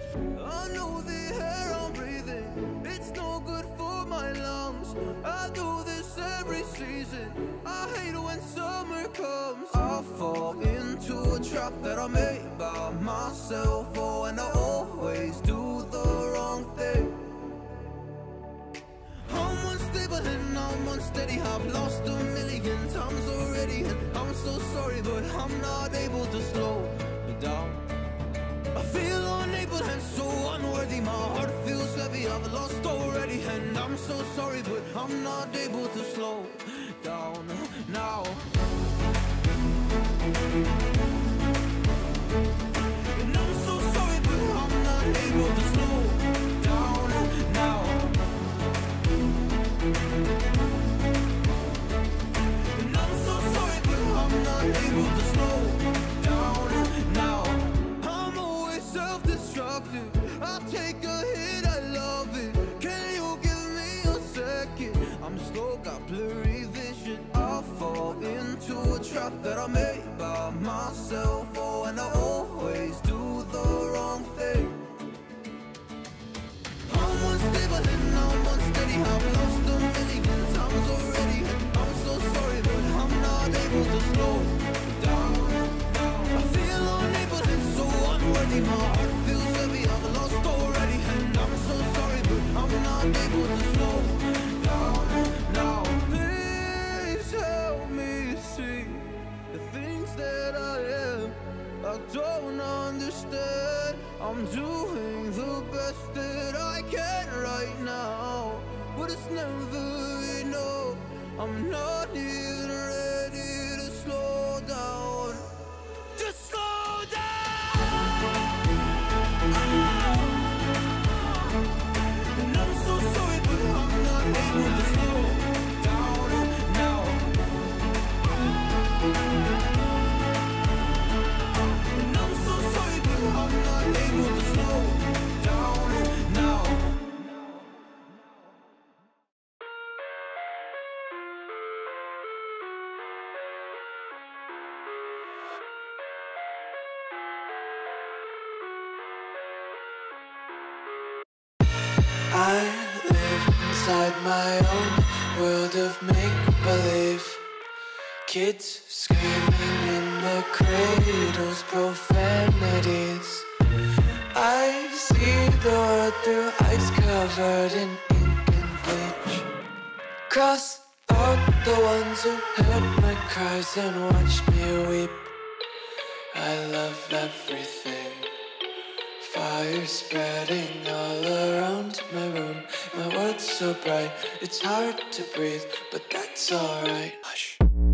I know the air I'm breathing, it's no good for my lungs. I do this every season, I hate when summer comes. I fall into a trap that I made by myself. Oh, and I always do the wrong thing. I'm unstable and I'm unsteady, I've lost a million times already, and I'm so sorry, but I'm not able to slow down. I feel unable and so unworthy, my heart feels heavy, I've lost already, and I'm so sorry, but I'm not able to slow down now. And I'm so sorry, but I'm not able to slow down now. And I'm so sorry, but I'm not able to slow down now. I'm always self-destructive, I take a hit, I love it. Can you give me a second? I'm slow, got blurry vision. I fall into a trap that I made by myself. Oh, and I always do the wrong thing. I'm unstable and I'm unsteady, I've lost a million times already, and I'm so sorry, but I'm not able to slow down. I feel unable and so unworthy, my heart feels heavy, I've lost already, and I'm so sorry, but I'm not able to slow down now. Please help me see the things that I am, I don't understand. I'm doing the best that I can right now, but it's never enough. I'm not even ready to slow down. Just slow down. And I'm so sorry, but I'm not able to slow down now. And I'm so sorry, but I'm not able to slow down now. I live inside my own world of make-believe. Kids screaming in the cradles, profanities. I see the world through ice covered in ink and bleach. Cross out the ones who heard my cries and watched me weep. I love everything. Fire spreading all around my room. My world's so bright, it's hard to breathe, but that's alright. Hush.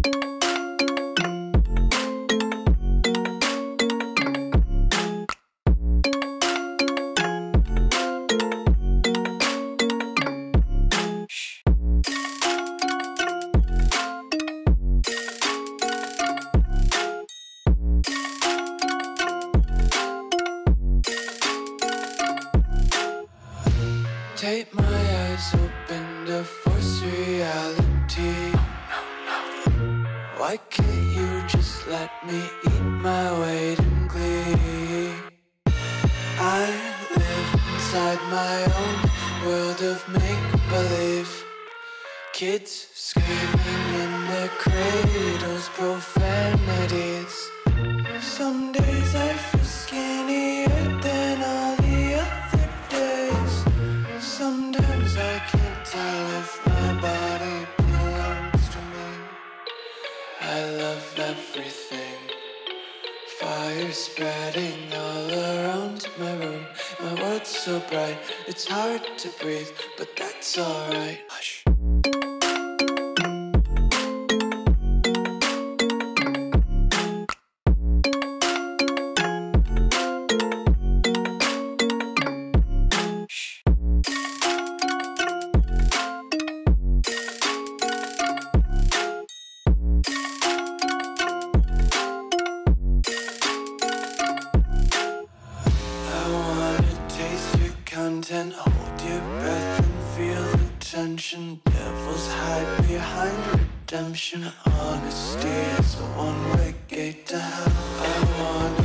Tape my eyes open to force reality. Why can't you just let me eat my weight in glee? I live inside my own world of make-believe. Kids screaming in their cradles, profanities. Some days I feel skinnier than all the other days. Sometimes I can't tell if my body belongs to me. I love everything. Fire spreading all around my room. My world's so bright, it's hard to breathe, but that's alright. Hush. Content, hold your breath and feel the tension. Devils hide behind redemption. Honesty is a one-way gate to hell. I wanna